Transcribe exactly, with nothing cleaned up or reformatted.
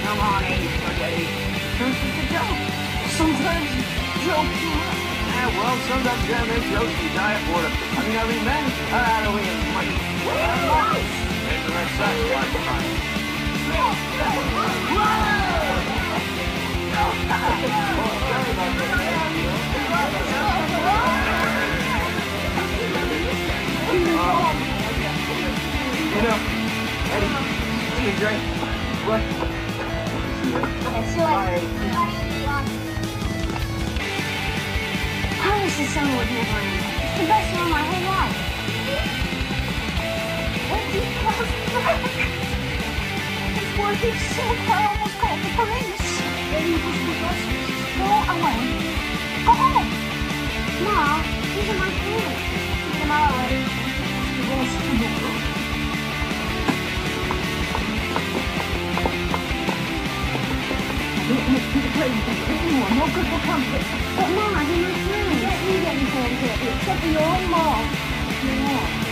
come on, eat spaghetti. This is a joke. Sometimes jokes are... Yeah, well, sometimes you gotta make jokes you die for them. I mean, I mean, men are out of way of money. There's the red side, watch the money. Oh, sorry about that. You know, Eddie, see a drink. What? Sorry. How is this summer with never end? It's the best summer of my whole life. Eddie, comes back. It's working so hard, I almost called the police. Eddie, you push the bus. Go away. Go home. Mom, these are my parents. Keep them out already. The rest of the world. No good for comfort. But Mom, I didn't know. Don't need anything here except for your own mom. Yeah.